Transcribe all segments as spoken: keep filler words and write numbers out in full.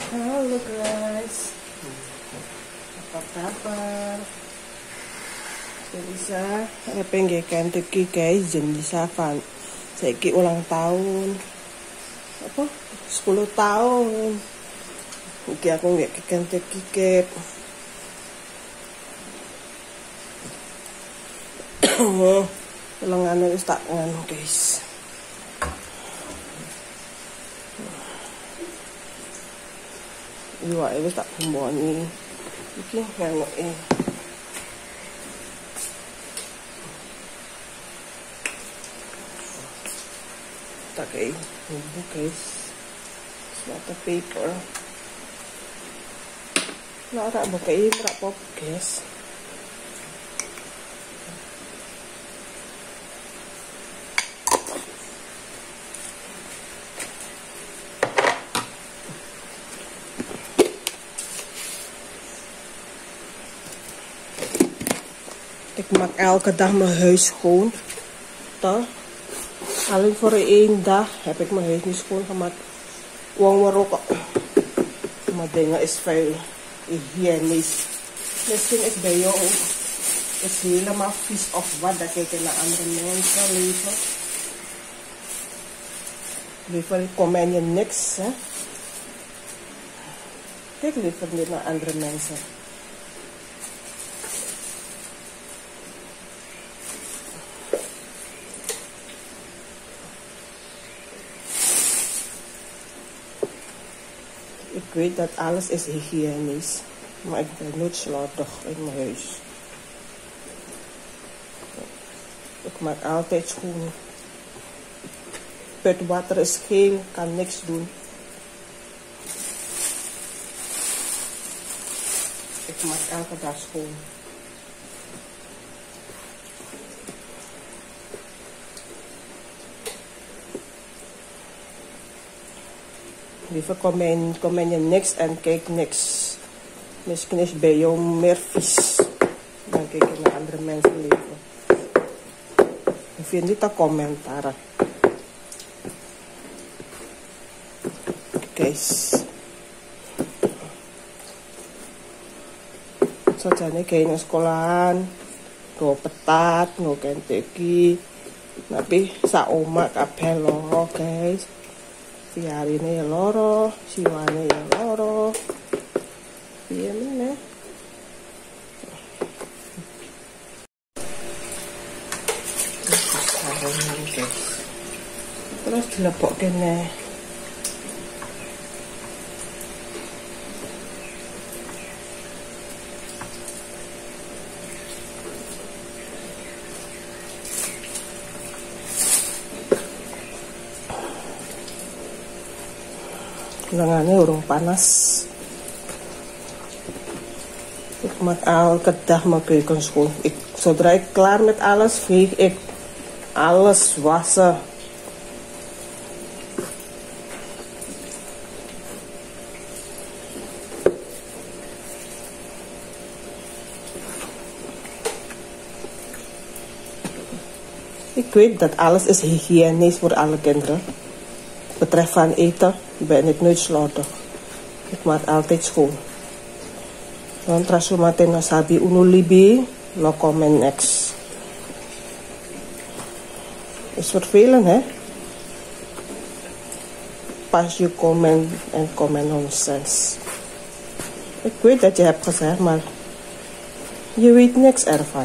Halo guys, apa kabar? Bisa penggekan teki guys, jen bisa fan. Saiki ulang tahun, apa? sepuluh tahun. Iki aku nggak keken teki kek. Lengan wis tak nganu guys. Iwake wis tak bumboni. Iki nganuke. Tak kayak bumbu guys. Satu paper. Nah, tak bukai tak pop guys. Ik maak elke dag mijn huis schoon. Toch? Alleen voor één dag heb ik mijn huis niet schoon gemaakt. Wong Marokko. Maar dingen is veel hygiënisch. Misschien is bij jou ook is helemaal vies of wat. Dat kijk je naar andere mensen leven. Liever comment je niks. Hè? Kijk liever niet naar andere mensen. Ik weet dat alles is hygiënisch, maar ik ben nooit slordig in mijn huis. Ik maak altijd schoon. Putwater is geel, kan niks doen. Ik maak elke dag schoon. Liever comment, comment je niks en kijk niks. Misschien is bij jou meer vies. Dan kijk je naar andere mensen leven. Ik vind niet te commentaren. Guys. Zo zijn ik heen naar sekolahan. Go petat, go Kentucky. Tapi sa oma kabeh loro guys. Si hari ini ya loro, si wane ya loro. Iya mana? Terus dilepok kene. Lengannya urung panas. Ik maak elke dag mijn keuken schoon. Ik, zodra ik klaar met alles veeg ik alles wassen. Ik weet dat alles is hygiënisch voor alle kinderen. Betreft van eten ben ik nooit slordig. Ik maak altijd schoon. Dan trasu mate nasabi unu libi, no comment next. Is vervelend hè? Pas je comment en comment nonsens. Ik weet dat je hebt gezegd, maar je weet niks ervan.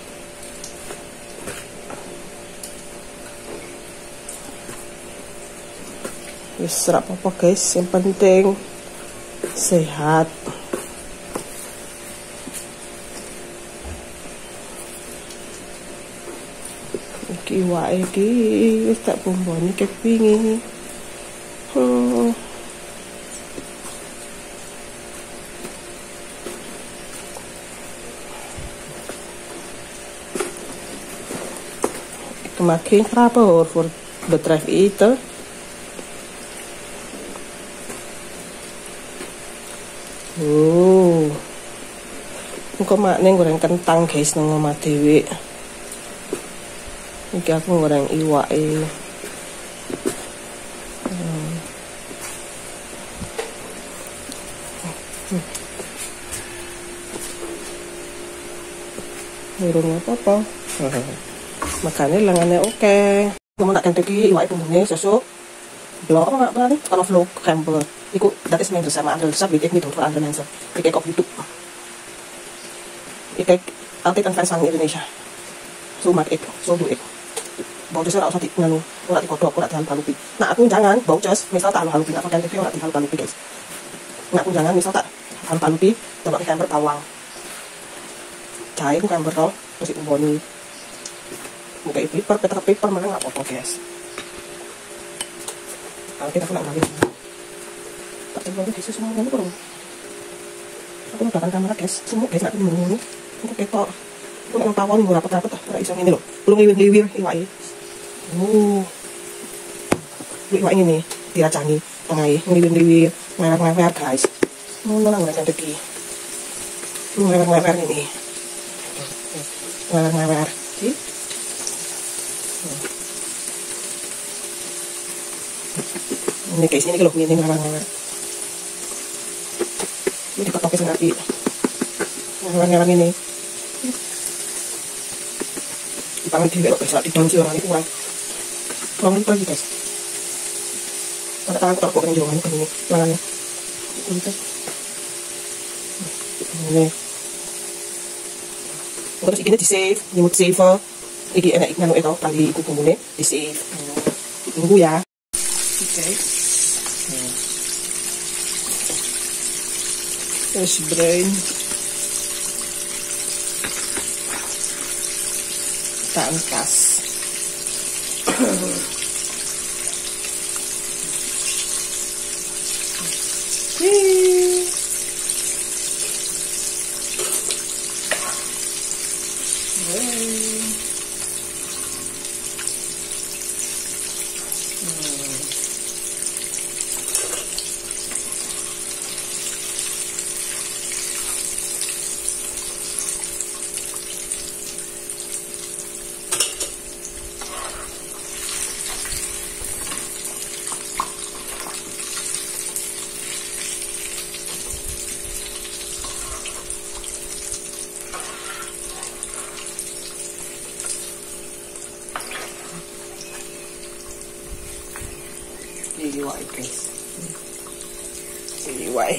Ya serap apa guys, yang penting sehat. Iki wae iki wis tak bomboni kek wingi. Hmm. Ik maak geen grappen hoor voor betreft eten. Oh, engko makne goreng kentang guys nang omah dhewe. Iki aku goreng iwake. Hmm. Hmm. Burung apa-apa. Makanya lengannya oke. Kamu nak kenteki iwak punggungnya sesuk. Blok apa apa nih? Kalau vlog camper. Iku dat is member sama Andel Sab ik niet door voor andere mensen. Ik kijk op YouTube. Ik kijk altijd aan fans van Indonesia. Zo maak ik, zo doe ik. Boutjes er usah di nganu, ora digodhog, ora dihalu-halupi. Nah, aku jangan boutjes, misal tak halu-halupi, nak pakai T V ora dihalu-halupi, guys. Nah, aku jangan misal tak halu-halupi, coba pakai camper bawang. Jahe ku camper to, terus diumboni. Buka paper, petak paper mana enggak apa-apa, guys. Kalau kita kena lagi. Tak coba di semua ini kurang. Aku mau belakang kamera, guys. Semua guys, aku ngomong ini. Aku ketok. Aku nak tawon ora rapet-rapet ah, ora iso ngene lho. Belum liwir-liwir iwake. Oh. Iwak ini diracangi tengahe, ngliwir-liwir, ngewer-ngewer, guys. Ngono nang ngene iki. Ngewer-ngewer ini. Ngewer-ngewer. Iki. Ini guys, ini kalau ini ngewer-ngewer. Ini dikotok sing api. Ngewer-ngewer ini. Tangan diri kok bisa dibanci orang itu kurang kurang lupa lagi guys. Ada tangan kotor kok yang jauh ini lengannya ini terus ini di save nyimut save ini enak nganu itu kali ikut bumbunya di save tunggu ya. Oke terus brain angkas. Iwak guys, iwak.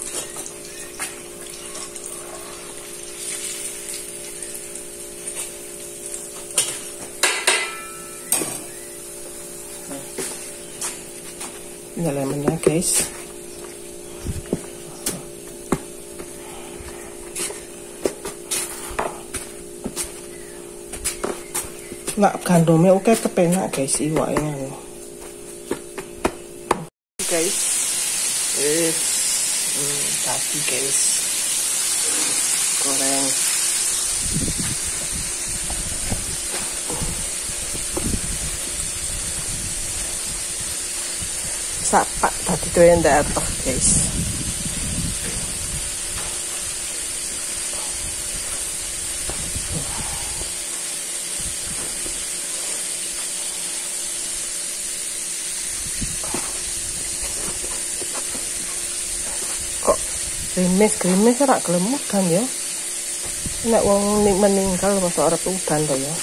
Ini lemonnya guys. Nak gandomnya oke kepenak guys iwaknya. Guys, eh, hmm, tadi guys, goreng. Sapak tadi tuh yang datang guys. Krimis-krimis rak kelemut kan ya. Nek wong meninggal masuk arep udan to ya.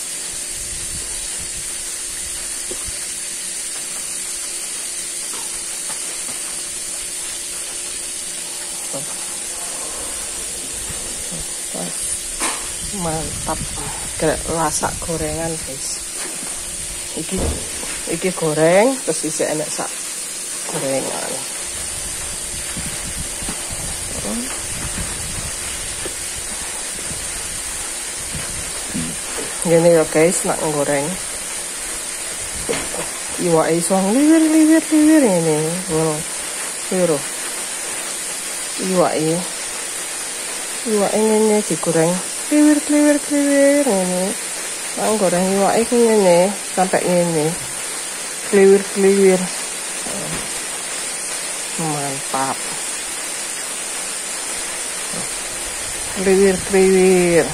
Mantap. Kayak lasak gorengan guys. Iki iki goreng terus isi enak sak gorengan. Gini ya guys, nak goreng iwak iso liwir liwir liwir ini ngono lho iwak ini iwak ini digoreng liwir liwir liwir ini nak goreng iwak ini sampai ini liwir liwir mantap liwir liwir.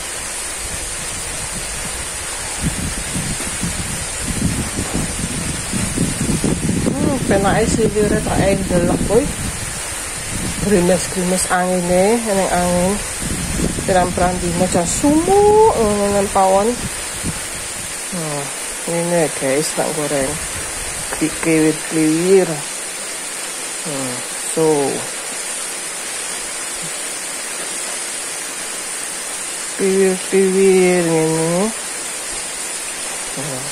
Penake sih dire tak endelok kuwi. Grimes-grimes angin nih, yang angin. Pirang-pirang dino jan sumuk dengan pawon. Nah, ini guys nak goreng. Kriwit-kriwir. Hmm, so kriwir-kriwir ini. Hmm.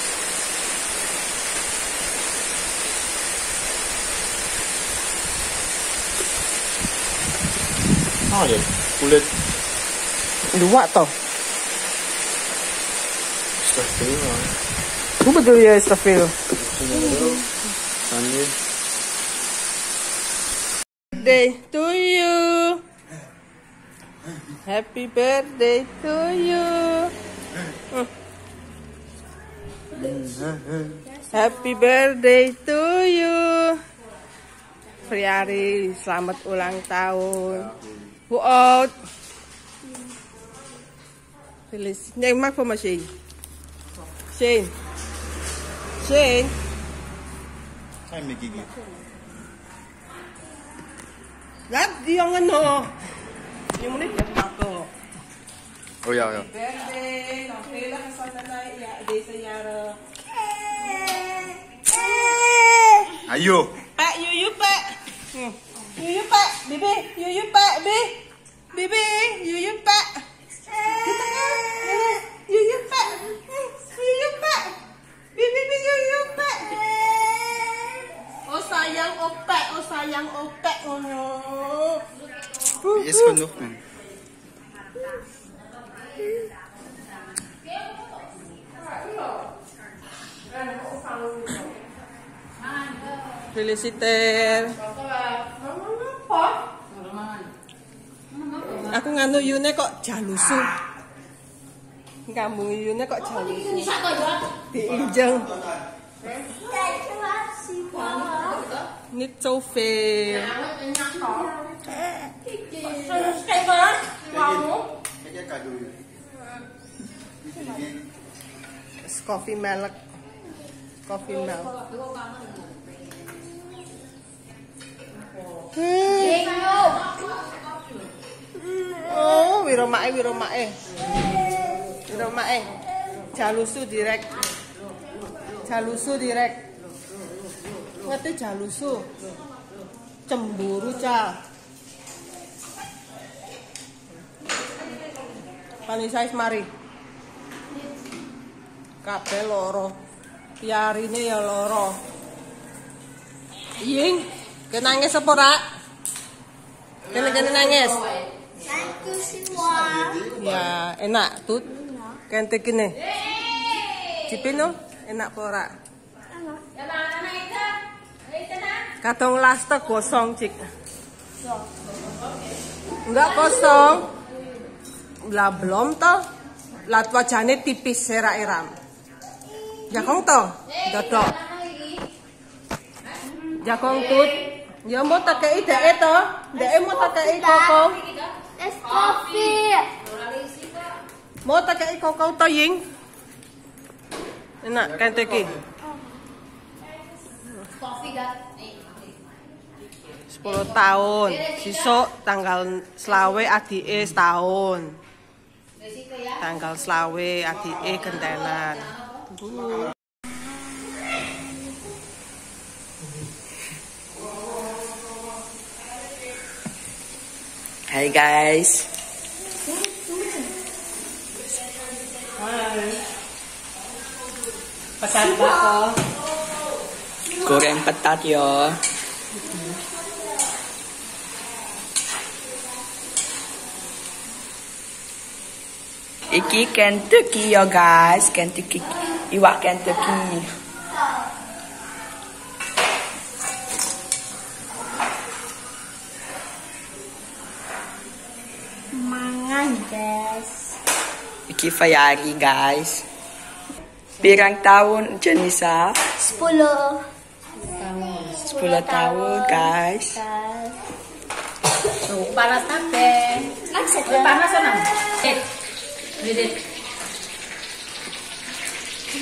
Ah ya, kulit luak toh. stafil. Hoe bedoel je stafil? Anjir. Birthday to you. Happy birthday to you. Hmm. Happy birthday to you. Friari, selamat ulang tahun. Hoe oud? Felicit. Nee, maak voor me Shane. Shane. Shane. Zijn met Gigi. Laat die jongen nog. Je moet niet wegpakken. Oh ja, ja. Happy birthday. Nog vele gezondheid ja, deze jaren. Ayo. Pak, yuyu pak. Hmm. Yuyu pak. Bibi, yuyu pak. Bi. Bibi, yuyu pak. Kita kan? Yuyu pak. Yuyu pak. Bibi, bibi, yuyu pak. Oh sayang opek, oh sayang opek. Oh no. Is genoeg, man. Feliciter. Aku nganu yune kok jalusu. Kamu yune kok jalusu. Diinjeng. Niet zoveel. It's coffee milk. Coffee milk. Hmm. Oh, wiromae wiromae. Wiromae. Jalusu direct. Jalusu direct. Ngerti jalusu. Cemburu ca. Panisais mari. Kabeh loro. Piarine ya loro. Ying, kenangis apa ora? Kene-kene nangis. Ya, enak tut. Kente kene. Cipino, enak apa ora? Katong lasta kosong, Cik. Enggak kosong. Lah belum toh. Lah wajane tipis serak-eram. Jakong toh, dodok. Jakong tut. Ya mau tak kei dek toh. Dek mau tak kei kokong. Es coffee. Mau tak kei kokong toh Ying. Enak kan teki. sepuluh tahun. Sisuk tanggal selawe adike setahun. Tanggal selawe adike gentenan. Hai guys. Hai. Pesan bako. Goreng petat yo. Iki Kentucky yo guys, Kentucky iwak Kentucky. Mangan guys. Iki Fayari guys. Pirang tahun Janisa? Sepuluh. Sepuluh tahun guys. Tuh, panas kabeh. Wis panas ana. Eh. Didit.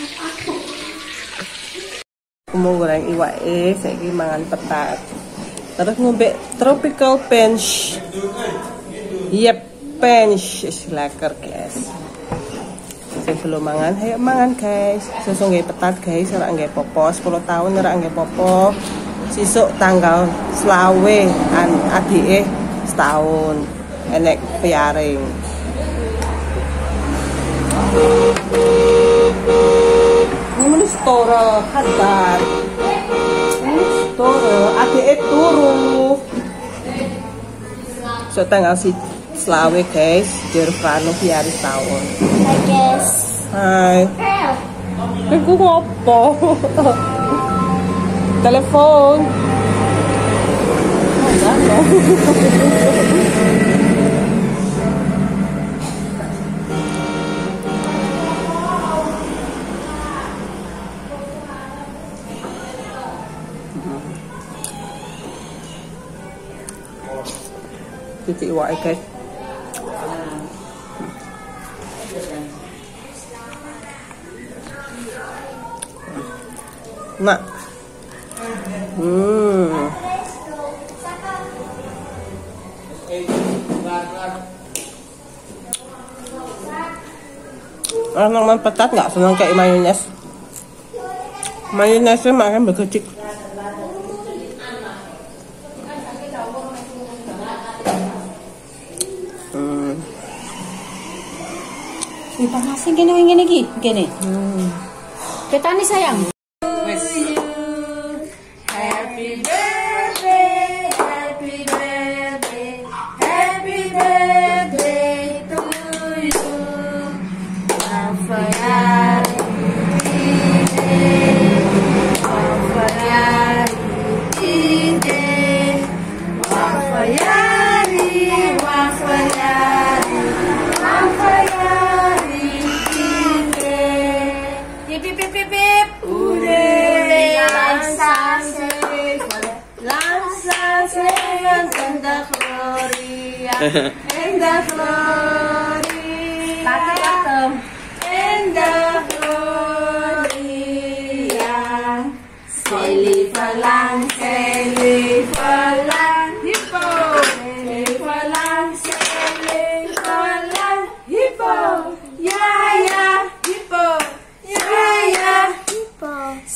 Mau goreng iwak eh, saiki mangan petat. Terus ngombe tropical punch. Yep, punch is lekker guys. Sing belum mangan, ayo mangan guys. Sesuk nggih petat guys, ora nggih popo. sepuluh tahun ora nggih popo. Sisuk tanggal selawe an adike setahun. Enek piaring. Ini store kabar. Ini store adike turu. So tanggal si selawe guys, Jervano piaris tahun. Hai guys. Hai. Aku ngopo? Telepon. Cuci iwak guys. Nak. Hmm. Orang makan petat nggak senang kayak mayones. Mayonesnya makan berkecik. Hmm. Wih, panasin gini, gini, gini, gini. Hmm. Kita nih sayang. Happy birthday, happy birthday, happy birthday to you. Wafayari Ide, Wafayari, Wafayari, Wafayari Ide. Yip yip yip yip yip. Ure, lanzarse, lanzarse en la gloria, en la gloria, en la gloria. Selifalang, selifalang, hippo, selifalang, selifalang, hippo, ya ya, hippo, ya ya, hippo,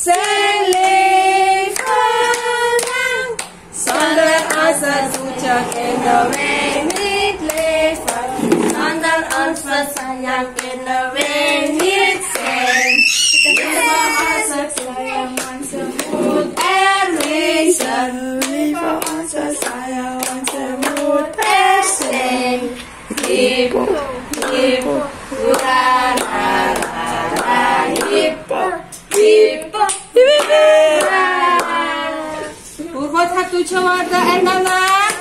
selifalang, sonder asal sucak endomenit lever, sonder asal sayang endomenit sen, lever asal sayang semut erwisen, lever asal sayang semut persen, hippo, hippo, hurrah, hippo, hippo, hippo. Urut satu cawada endana.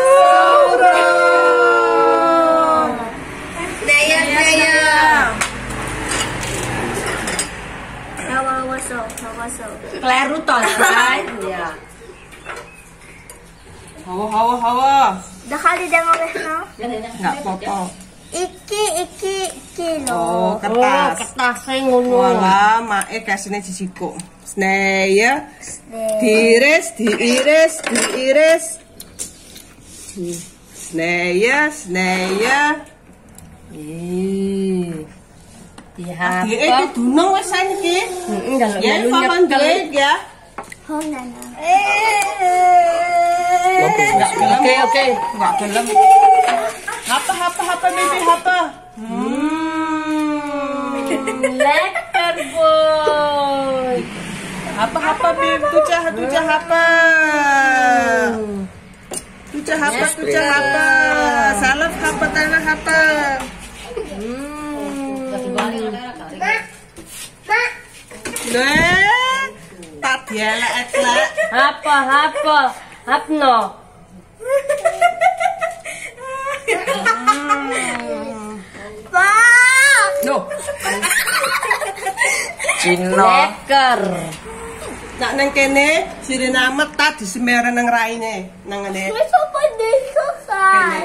Daya daya. Hawa waso, hawa waso. Kleru toh, right? Ya. Hawa hawa hawa. Dah kali dah ngoleh no. Nggak apa-apa. Iki iki iki Oh, lo. kertas. kertasnya ngono. Wala, mae kasine jijiko. Sneya. Diiris, diiris, diiris. Sneya, sneya. Ih. Ya, Adike iki dunung wis saiki. Heeh, kalau Ya, papan duit ya. Oh nana. Oke, oke. Enggak gelem. Apa apa apa baby apa? Hmm. Lekker boy. Apa apa baby tucah tucah apa? Tucah apa tucah apa? Salaf apa tanah apa? Nah, tak dielek-elek. Apa apa? Apno. Pak. No. Cino. Lekker. Nak nang kene sirine amet tak disemere nang raine nang ngene. Wis apa desa kan?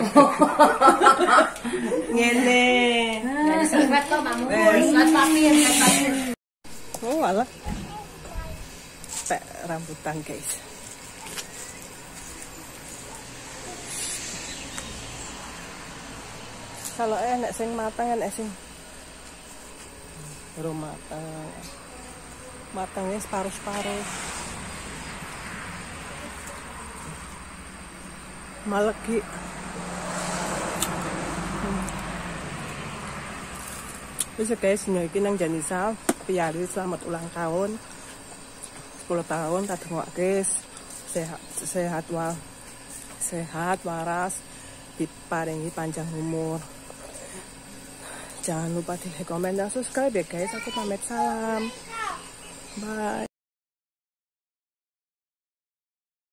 Ngene. Sifat kok mamu. Wes. Sifat papir, sifat papir. Oh, alah. Pek rambutan, guys. Kalau enak sing matang enak sing belum matang. Matangnya separuh-separuh. Malegi. Terus guys, ini nang Janisa, Piyari selamat ulang tahun. sepuluh tahun tak tengok guys. Sehat sehat wal. Sehat waras, diparingi panjang umur. Jangan lupa di like, komen, dan subscribe ya guys. Aku pamit, salam. Bye.